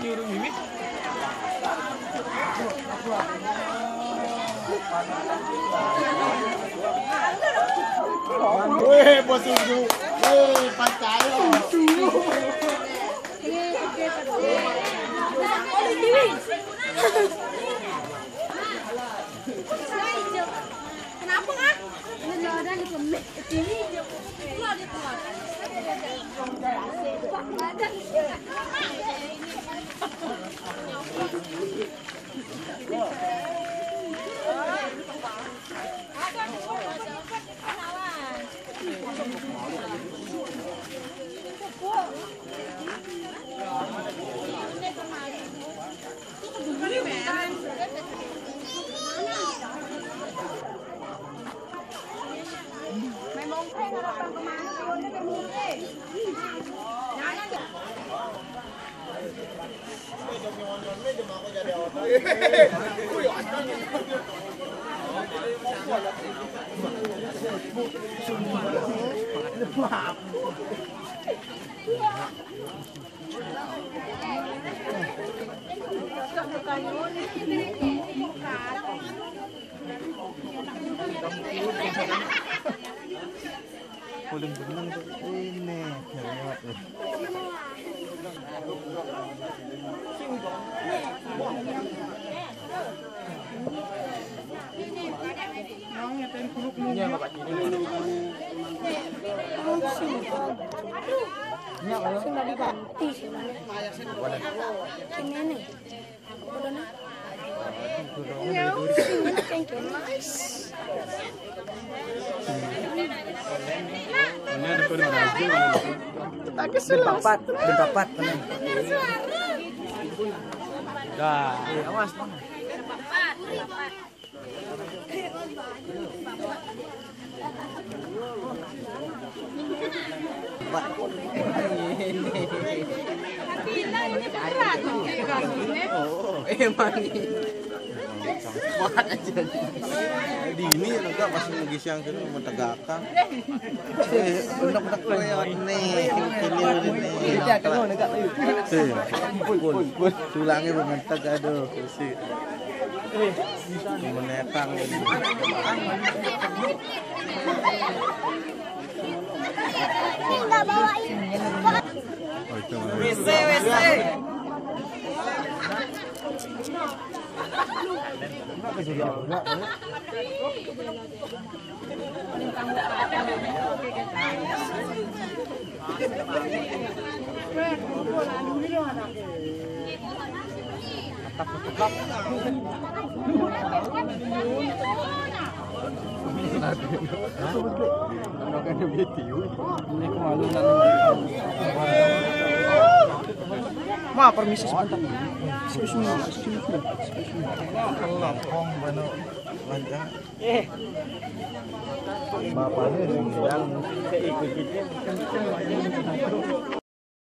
nyuruh Mimi. Weh, bos itu. Weh, pacayo. Kenapa kan? Ini ada di pemik TV. Itu ada keluar. Paling benang tuh ini lewat ya. Iya, Bapak ini. Sudah diganti ini nih. Thank you, nice. Ini ada kode baju. Benpapat. Dah, awas. Emang kuat aja di ini enggak masih lagi siang itu menegakkan benak-benak lewat nih ini tulangnya bermentek aduh sih menekang ini Enggak bawain. oh itu WC. Ma, permisi sebentar. Excuse me. Lapong bano lanjang. Bapaknya bilang ikut